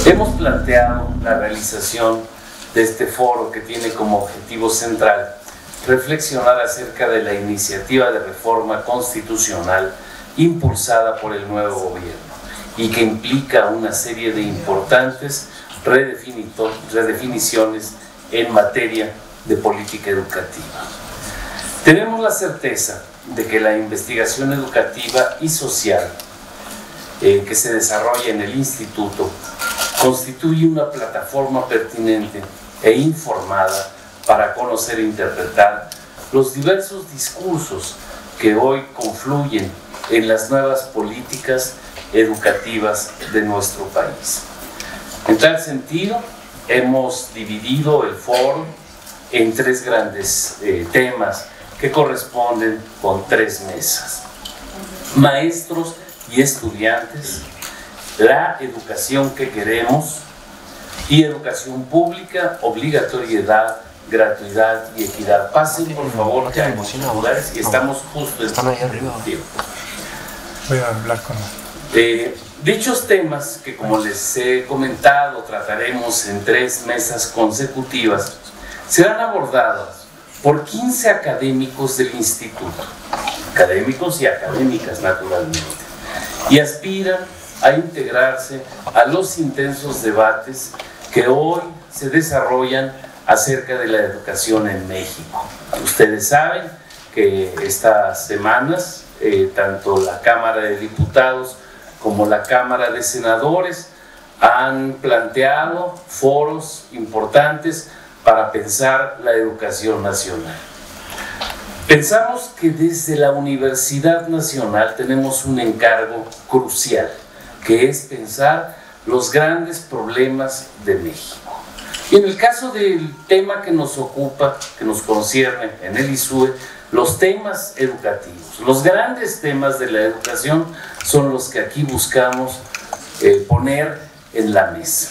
Hemos planteado la realización de este foro que tiene como objetivo central reflexionar acerca de la iniciativa de reforma constitucional impulsada por el nuevo gobierno y que implica una serie de importantes redefiniciones en materia de política educativa. Tenemos la certeza de que la investigación educativa y social que se desarrolla en el Instituto constituye una plataforma pertinente e informada para conocer e interpretar los diversos discursos que hoy confluyen en las nuevas políticas educativas de nuestro país. En tal sentido, hemos dividido el foro en tres grandes temas que corresponden con tres mesas: maestros y estudiantes, la educación que queremos y educación pública, obligatoriedad, gratuidad y equidad. Pasen por favor, que hay muchos lugares y estamos justo en tiempo. Voy a hablar con dichos temas que, como les he comentado, trataremos en tres mesas consecutivas, serán abordados por 15 académicos del Instituto, académicos y académicas naturalmente, y aspiran a integrarse a los intensos debates que hoy se desarrollan acerca de la educación en México. Ustedes saben que estas semanas tanto la Cámara de Diputados como la Cámara de Senadores han planteado foros importantes para pensar la educación nacional. Pensamos que desde la Universidad Nacional tenemos un encargo crucial, que es pensar los grandes problemas de México. Y en el caso del tema que nos ocupa, que nos concierne en el ISUE, los temas educativos, los grandes temas de la educación son los que aquí buscamos poner en la mesa.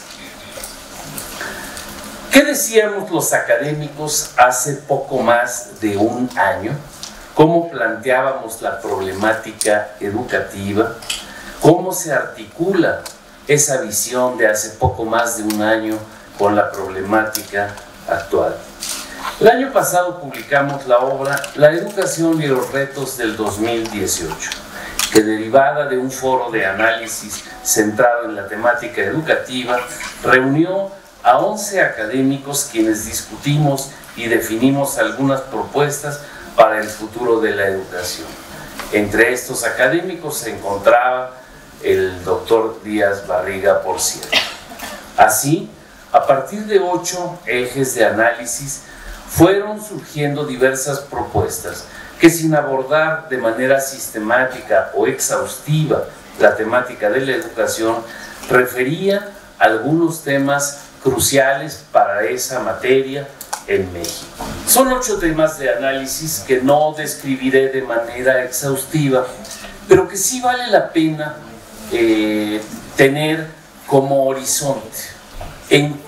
¿Qué decíamos los académicos hace poco más de un año? ¿Cómo planteábamos la problemática educativa? ¿Cómo se articula esa visión de hace poco más de un año con la problemática actual? El año pasado publicamos la obra La educación y los retos del 2018, que derivada de un foro de análisis centrado en la temática educativa, reunió a 11 académicos quienes discutimos y definimos algunas propuestas para el futuro de la educación. Entre estos académicos se encontraba el doctor Díaz Barriga, por cierto. Así, a partir de 8 ejes de análisis, fueron surgiendo diversas propuestas que, sin abordar de manera sistemática o exhaustiva la temática de la educación, refería a algunos temas cruciales para esa materia en México. Son 8 temas de análisis que no describiré de manera exhaustiva, pero que sí vale la pena tener como horizonte. ¿En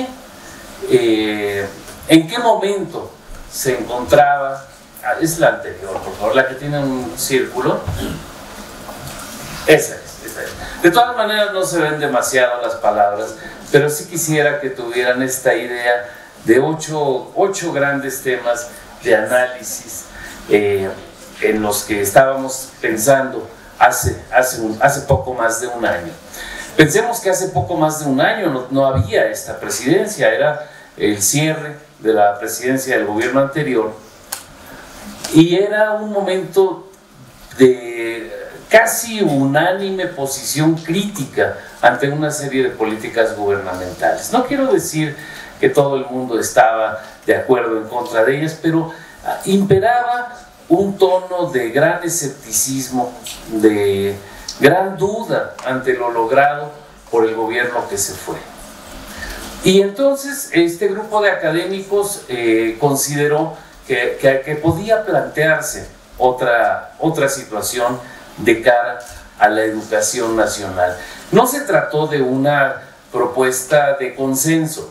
qué momento se encontraba? Es la anterior, por favor, la que tiene un círculo. Esa es. De todas maneras no se ven demasiado las palabras, pero sí quisiera que tuvieran esta idea de 8 grandes temas de análisis en los que estábamos pensando hace poco más de un año. Pensemos que hace poco más de un año no había esta presidencia, era el cierre de la presidencia del gobierno anterior y era un momento de casi unánime posición crítica ante una serie de políticas gubernamentales. No quiero decir que todo el mundo estaba de acuerdo en contra de ellas, pero imperaba un tono de gran escepticismo, de gran duda ante lo logrado por el gobierno que se fue. Y entonces este grupo de académicos consideró que podía plantearse otra situación de cara a la educación nacional. No se trató de una propuesta de consenso.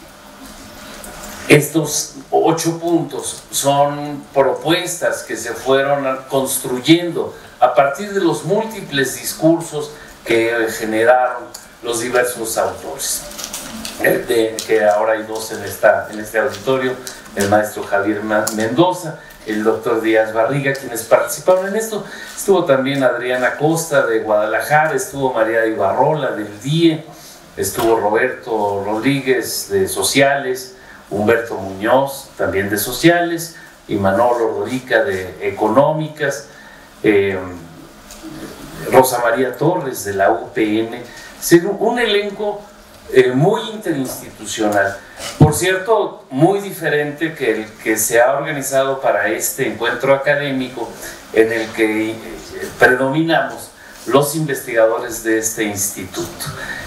Estos 8 puntos son propuestas que se fueron construyendo a partir de los múltiples discursos que generaron los diversos autores, que ahora hay dos en este auditorio, el maestro Javier Mendoza, el doctor Díaz Barriga, quienes participaron en esto. Estuvo también Adriana Costa de Guadalajara, estuvo María Ibarrola del DIE, estuvo Roberto Rodríguez de Sociales, Humberto Muñoz también de Sociales, y Manolo Rodica de Económicas, Rosa María Torres de la UPN. Un elenco muy interinstitucional, por cierto, muy diferente que el que se ha organizado para este encuentro académico, en el que predominamos los investigadores de este instituto,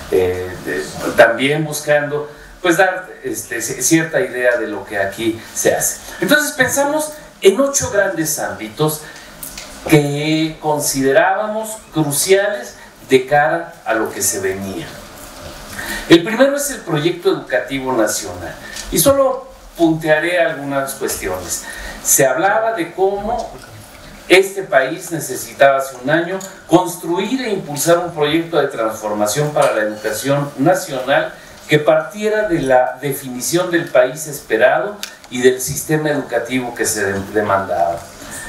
también buscando pues dar cierta idea de lo que aquí se hace. Entonces pensamos en 8 grandes ámbitos que considerábamos cruciales de cara a lo que se venía. El primero es el proyecto educativo nacional, y solo puntearé algunas cuestiones. Se hablaba de cómo este país necesitaba hace un año construir e impulsar un proyecto de transformación para la educación nacional que partiera de la definición del país esperado y del sistema educativo que se demandaba.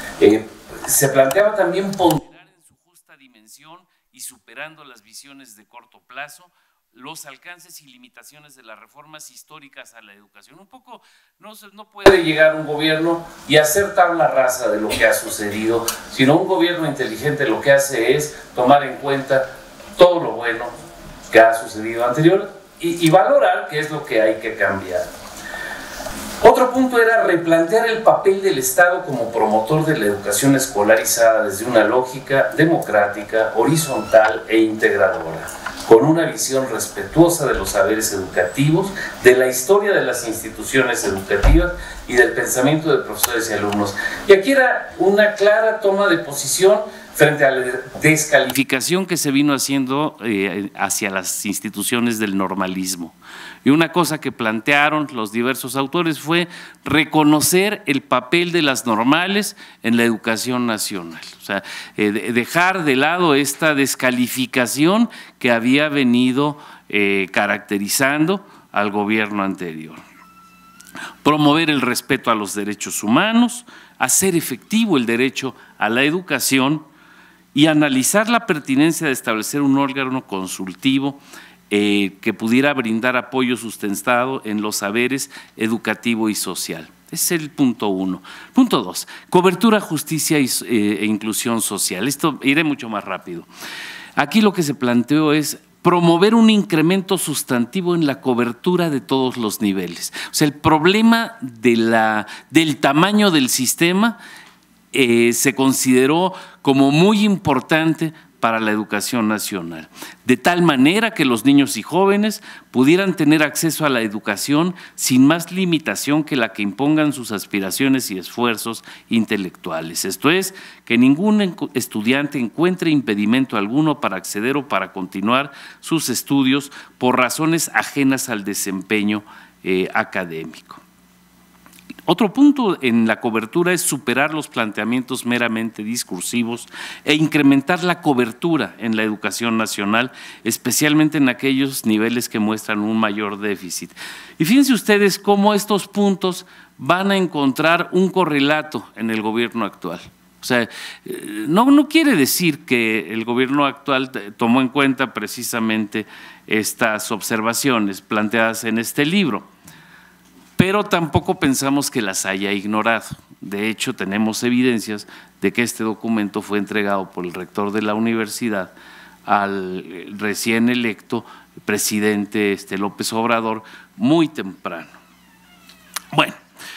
Se planteaba también ponderar en su justa dimensión y superando las visiones de corto plazo los alcances y limitaciones de las reformas históricas a la educación. Un poco no puede llegar un gobierno y hacer tabla rasa de lo que ha sucedido, sino un gobierno inteligente lo que hace es tomar en cuenta todo lo bueno que ha sucedido anterior y valorar qué es lo que hay que cambiar. Otro punto era replantear el papel del Estado como promotor de la educación escolarizada desde una lógica democrática, horizontal e integradora, con una visión respetuosa de los saberes educativos, de la historia de las instituciones educativas y del pensamiento de profesores y alumnos. Y aquí era una clara toma de posición frente a la descalificación que se vino haciendo hacia las instituciones del normalismo. Y una cosa que plantearon los diversos autores fue reconocer el papel de las normales en la educación nacional. O sea, dejar de lado esta descalificación que había venido caracterizando al gobierno anterior. Promover el respeto a los derechos humanos, hacer efectivo el derecho a la educación y analizar la pertinencia de establecer un órgano consultivo que pudiera brindar apoyo sustentado en los saberes educativo y social. Ese es el punto 1. Punto 2, cobertura, justicia e inclusión social. Esto iré mucho más rápido. Aquí lo que se planteó es promover un incremento sustantivo en la cobertura de todos los niveles. O sea, el problema del tamaño del sistema se consideró como muy importante para la educación nacional, de tal manera que los niños y jóvenes pudieran tener acceso a la educación sin más limitación que la que impongan sus aspiraciones y esfuerzos intelectuales. Esto es, que ningún estudiante encuentre impedimento alguno para acceder o para continuar sus estudios por razones ajenas al desempeño académico. Otro punto en la cobertura es superar los planteamientos meramente discursivos e incrementar la cobertura en la educación nacional, especialmente en aquellos niveles que muestran un mayor déficit. Y fíjense ustedes cómo estos puntos van a encontrar un correlato en el gobierno actual. O sea, no quiere decir que el gobierno actual tomó en cuenta precisamente estas observaciones planteadas en este libro, pero tampoco pensamos que las haya ignorado. De hecho, tenemos evidencias de que este documento fue entregado por el rector de la universidad al recién electo presidente López Obrador muy temprano. Bueno,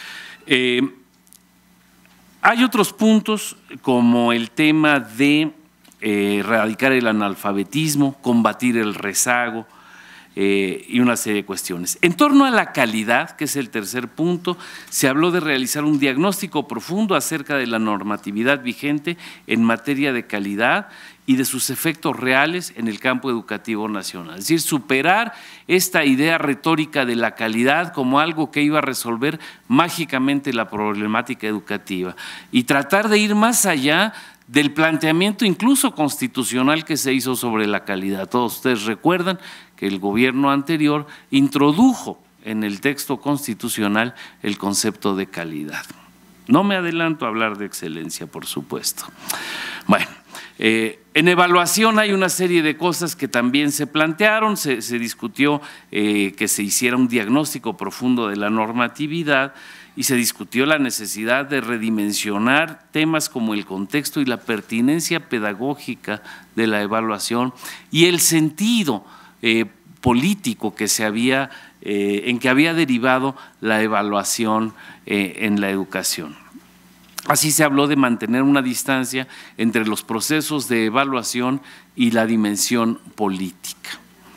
hay otros puntos como el tema de erradicar el analfabetismo, combatir el rezago, y una serie de cuestiones. En torno a la calidad, que es el tercer punto, se habló de realizar un diagnóstico profundo acerca de la normatividad vigente en materia de calidad y de sus efectos reales en el campo educativo nacional. Es decir, superar esta idea retórica de la calidad como algo que iba a resolver mágicamente la problemática educativa y tratar de ir más allá del planteamiento incluso constitucional que se hizo sobre la calidad. Todos ustedes recuerdan que el gobierno anterior introdujo en el texto constitucional el concepto de calidad. No me adelanto a hablar de excelencia, por supuesto. Bueno, en evaluación hay una serie de cosas que también se plantearon, se discutió que se hiciera un diagnóstico profundo de la normatividad y se discutió la necesidad de redimensionar temas como el contexto y la pertinencia pedagógica de la evaluación y el sentido político que en que había derivado la evaluación en la educación. Así se habló de mantener una distancia entre los procesos de evaluación y la dimensión política.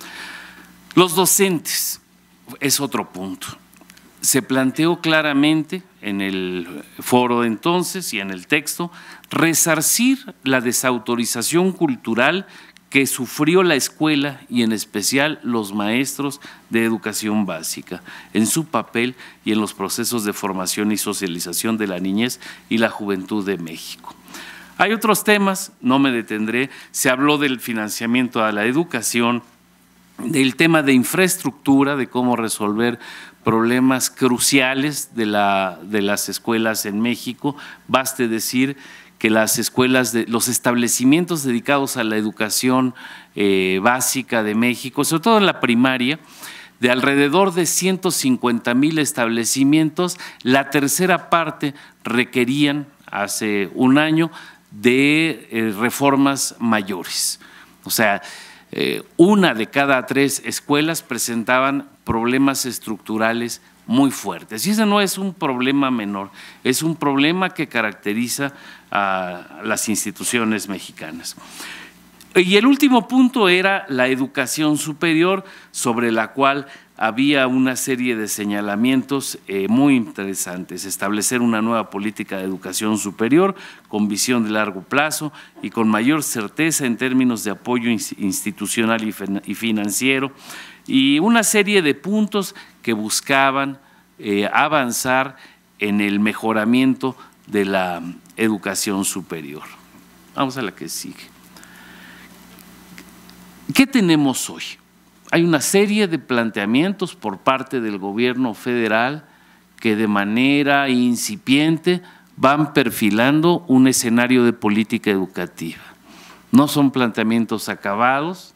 Los docentes es otro punto. Se planteó claramente en el foro de entonces y en el texto resarcir la desautorización cultural que sufrió la escuela y en especial los maestros de educación básica en su papel y en los procesos de formación y socialización de la niñez y la juventud de México. Hay otros temas, no me detendré, se habló del financiamiento a la educación, del tema de infraestructura, de cómo resolver problemas cruciales de las escuelas en México. Baste decir que las escuelas, los establecimientos dedicados a la educación básica de México, sobre todo en la primaria, de alrededor de 150,000 establecimientos, la tercera parte requerían hace un año de reformas mayores. O sea, una de cada 3 escuelas presentaban problemas estructurales muy fuertes. Y ese no es un problema menor, es un problema que caracteriza a las instituciones mexicanas. Y el último punto era la educación superior, sobre la cual había una serie de señalamientos muy interesantes. Establecer una nueva política de educación superior con visión de largo plazo y con mayor certeza en términos de apoyo institucional y financiero, y una serie de puntos que buscaban avanzar en el mejoramiento de la educación superior. Vamos a la que sigue. ¿Qué tenemos hoy? Hay una serie de planteamientos por parte del gobierno federal que de manera incipiente van perfilando un escenario de política educativa. No son planteamientos acabados,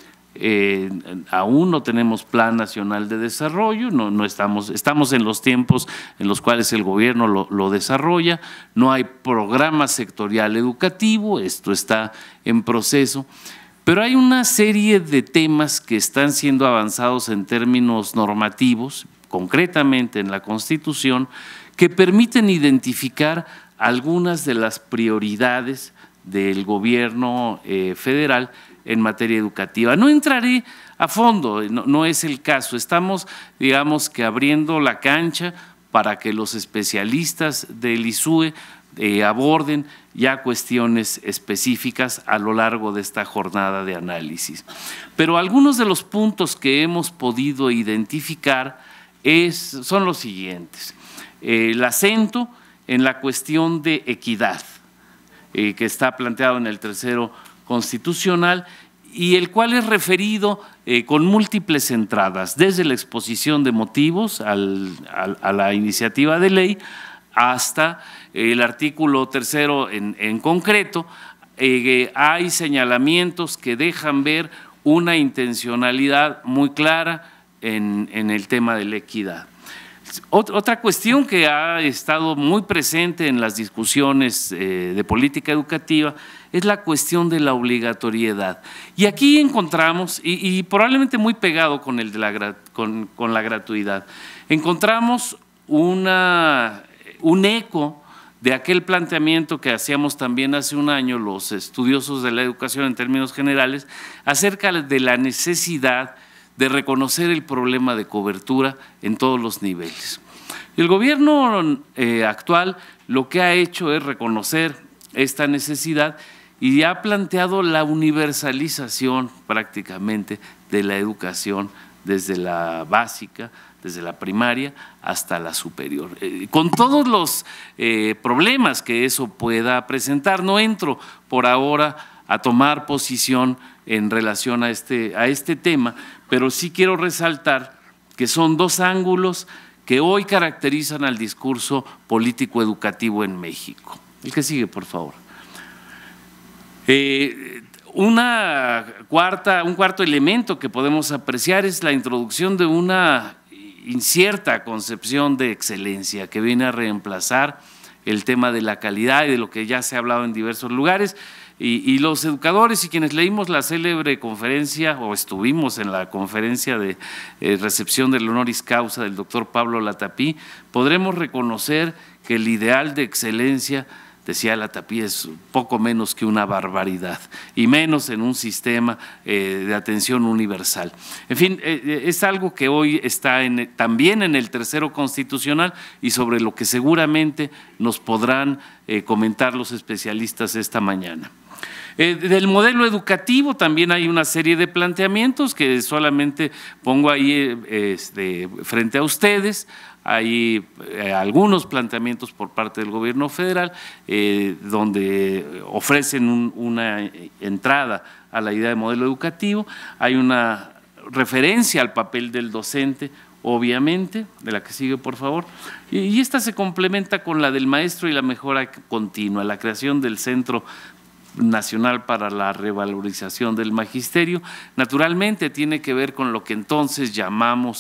aún no tenemos Plan Nacional de Desarrollo, estamos en los tiempos en los cuales el gobierno lo desarrolla, no hay programa sectorial educativo, esto está en proceso. Pero hay una serie de temas que están siendo avanzados en términos normativos, concretamente en la Constitución, que permiten identificar algunas de las prioridades del gobierno federal en materia educativa. No entraré a fondo, no es el caso. Estamos, digamos, que abriendo la cancha para que los especialistas del ISUE aborden ya cuestiones específicas a lo largo de esta jornada de análisis. Pero algunos de los puntos que hemos podido identificar son los siguientes. El acento en la cuestión de equidad, que está planteado en el tercero constitucional y el cual es referido con múltiples entradas, desde la exposición de motivos a la iniciativa de ley hasta el artículo tercero en concreto. Hay señalamientos que dejan ver una intencionalidad muy clara en el tema de la equidad. Otra cuestión que ha estado muy presente en las discusiones de política educativa es la cuestión de la obligatoriedad. Y aquí encontramos, y probablemente muy pegado con la gratuidad, encontramos un eco de aquel planteamiento que hacíamos también hace un año los estudiosos de la educación en términos generales acerca de la necesidad de reconocer el problema de cobertura en todos los niveles. El gobierno actual lo que ha hecho es reconocer esta necesidad y ha planteado la universalización prácticamente de la educación desde la básica, desde la primaria hasta la superior, con todos los problemas que eso pueda presentar. No entro por ahora a tomar posición en relación a este tema, pero sí quiero resaltar que son dos ángulos que hoy caracterizan al discurso político educativo en México. El que sigue, por favor. Un cuarto elemento que podemos apreciar es la introducción de una incierta concepción de excelencia que viene a reemplazar el tema de la calidad y de lo que ya se ha hablado en diversos lugares. Y los educadores y quienes leímos la célebre conferencia o estuvimos en la conferencia de recepción del honoris causa del doctor Pablo Latapí, podremos reconocer que el ideal de excelencia, decía Latapí, es poco menos que una barbaridad, y menos en un sistema de atención universal. En fin, es algo que hoy está también en el tercero constitucional y sobre lo que seguramente nos podrán comentar los especialistas esta mañana. Del modelo educativo también hay una serie de planteamientos que solamente pongo ahí frente a ustedes. Hay algunos planteamientos por parte del gobierno federal donde ofrecen una entrada a la idea de modelo educativo. Hay una referencia al papel del docente, obviamente, de la que sigue, por favor, y esta se complementa con la del maestro y la mejora continua, la creación del Centro Nacional para la Revalorización del Magisterio. Naturalmente tiene que ver con lo que entonces llamamos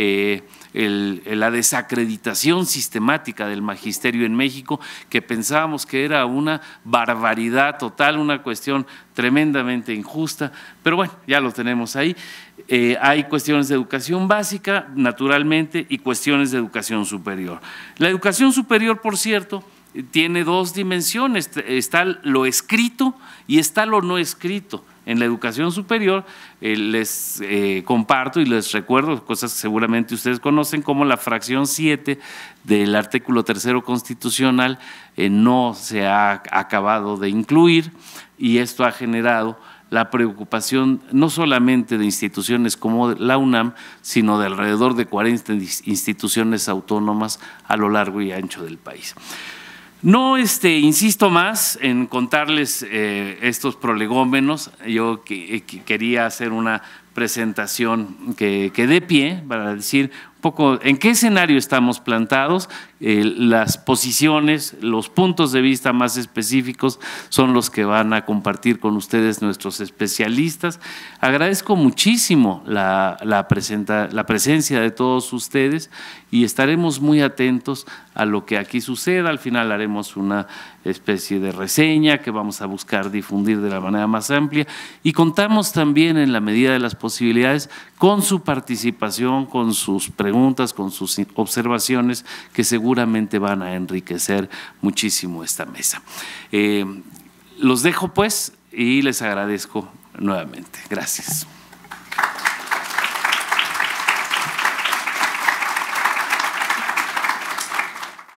la desacreditación sistemática del magisterio en México, que pensábamos que era una barbaridad total, una cuestión tremendamente injusta, pero bueno, ya lo tenemos ahí. Hay cuestiones de educación básica, naturalmente, y cuestiones de educación superior. La educación superior, por cierto, tiene dos dimensiones, está lo escrito y está lo no escrito. En la educación superior les comparto y les recuerdo cosas que seguramente ustedes conocen, como la fracción 7 del artículo 3º constitucional no se ha acabado de incluir, y esto ha generado la preocupación no solamente de instituciones como la UNAM, sino de alrededor de 40 instituciones autónomas a lo largo y ancho del país. No insisto más en contarles estos prolegómenos. Yo quería hacer una presentación que dé pie para decir un poco en qué escenario estamos plantados. Las posiciones, los puntos de vista más específicos son los que van a compartir con ustedes nuestros especialistas. Agradezco muchísimo la presencia de todos ustedes y estaremos muy atentos a lo que aquí suceda. Al final haremos una especie de reseña que vamos a buscar difundir de la manera más amplia, y contamos también, en la medida de las posibilidades, con su participación, con sus preguntas, con sus observaciones, que seguramente van a enriquecer muchísimo esta mesa. Los dejo pues y les agradezco nuevamente. Gracias.